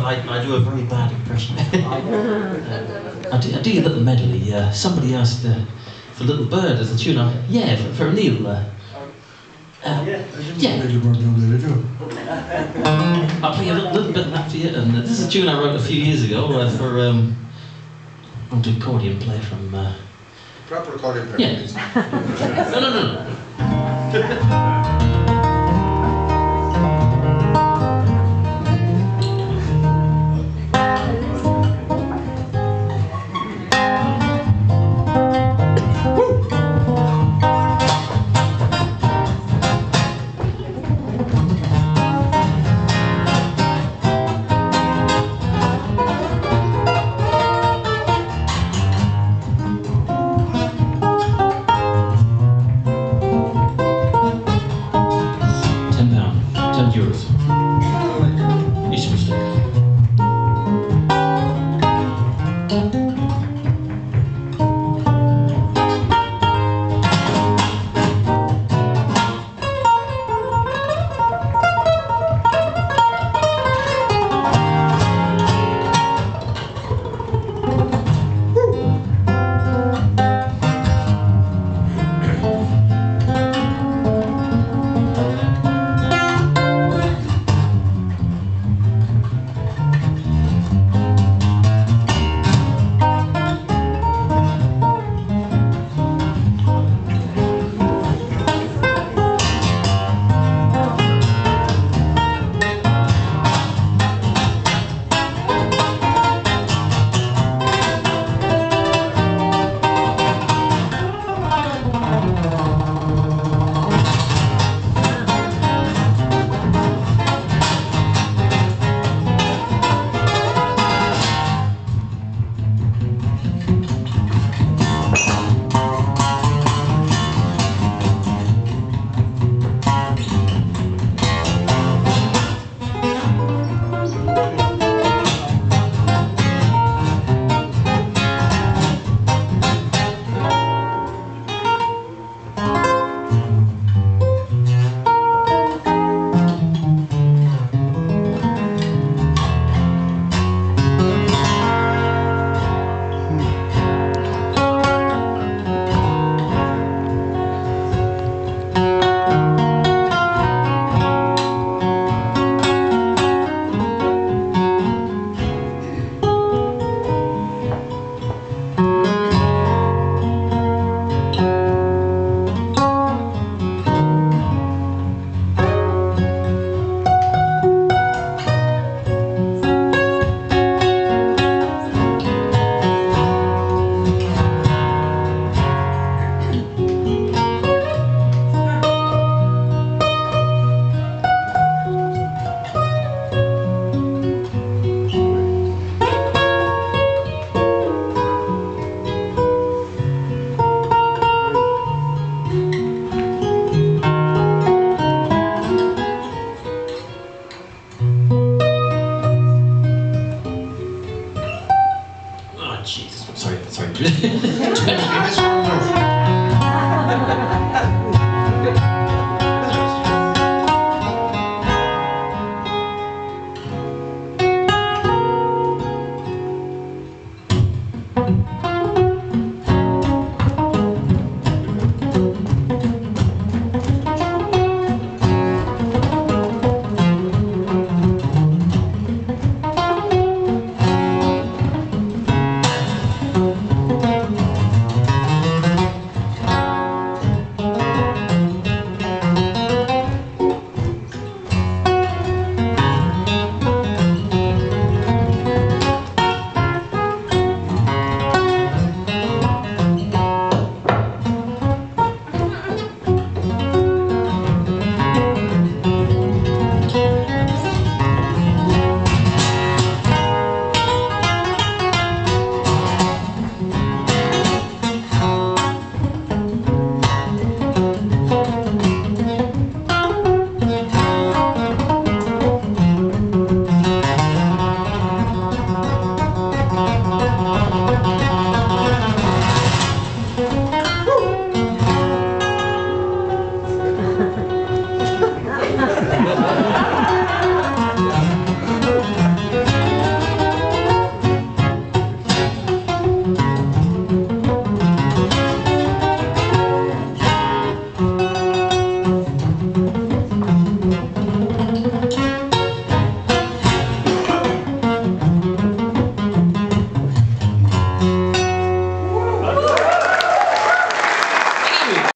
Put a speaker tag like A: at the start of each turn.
A: I do a very bad impression. I did it at the Medley. Somebody asked for Little Bird as a tune. For Neil. I'll play a little bit of that for you. And this is a tune I wrote a few years ago for an accordion player from.
B: Proper accordion player.
A: Yeah. No. €10. Each mistake. Sorry. 20 minutes